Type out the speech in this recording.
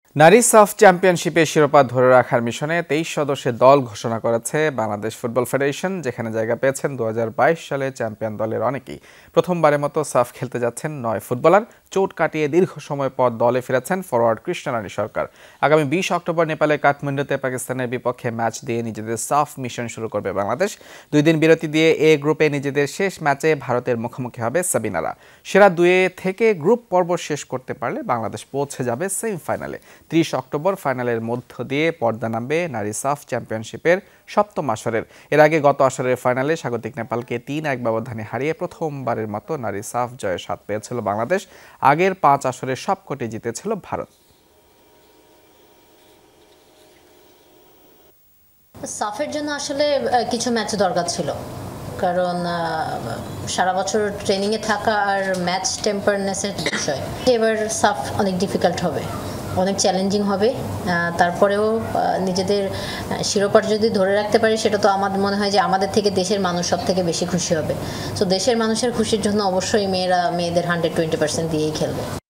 নারী সাফ চ্যাম্পিয়নশিপে শিরোপা ধরে রাখার মিশনে 23 সদস্যের দল ঘোষণা করেছে বাংলাদেশ ফুটবল ফেডারেশন, যেখানে জায়গা পেয়েছেন 2022 সালে চ্যাম্পিয়ন দলের অনেকেই। প্রথমবারের মতো সাফ খেলতে যাচ্ছেন 9 ফুটবলার। চোট কাটিয়ে দীর্ঘ সময় পর দলে ফিরেছেন ফরওয়ার্ড কৃষ্ণরানী সরকার। আগামী 20 অক্টোবর নেপালের কাঠমান্ডুতে পাকিস্তানের বিপক্ষে ম্যাচ দিয়ে নিজেদের সাফ মিশন শুরু করবে বাংলাদেশ। 2 দিন বিরতি দিয়ে এ গ্রুপে নিজেদের শেষ ম্যাচে ভারতের মুখোমুখি হবে সাবিনারা। সেরা 2 থেকে গ্রুপ পর্ব শেষ করতে পারলে বাংলাদেশ পৌঁছে যাবে সেমিফাইনালে। 30 অক্টোবর ফাইনালের মধ্য দিয়ে পর্দা নামবে নারী সাফ চ্যাম্পিয়নশিপের 7ম আসরের। এর আগে গত আসরের ফাইনালে স্বাগতিক নেপালকে 3-1 ব্যবধানে হারিয়ে প্রথমবারের মতো নারী সাফ জয়ের স্বাদ পেয়েছিল বাংলাদেশ। আগের 5 আসরের সবকটি জিতেছিল ভারত। সাফের জন্য আসলে কিছু ম্যাচ দরকার ছিল, কারণ সারা বছর ট্রেনিংয়ে থাকা আর ম্যাচ টেম্পারনেসের বিষয়। এবার সাফ অনেক ডিফিকাল্ট হবে, অনেক চ্যালেঞ্জিং হবে। তারপরেও নিজেদের শিরোপাটা যদি ধরে রাখতে পারি, সেটা তো আমার মনে হয় যে আমাদের থেকে দেশের মানুষ সব থেকে বেশি খুশি হবে। সো দেশের মানুষের খুশির জন্য অবশ্যই মেয়েদের 120% দিয়েই খেলবে।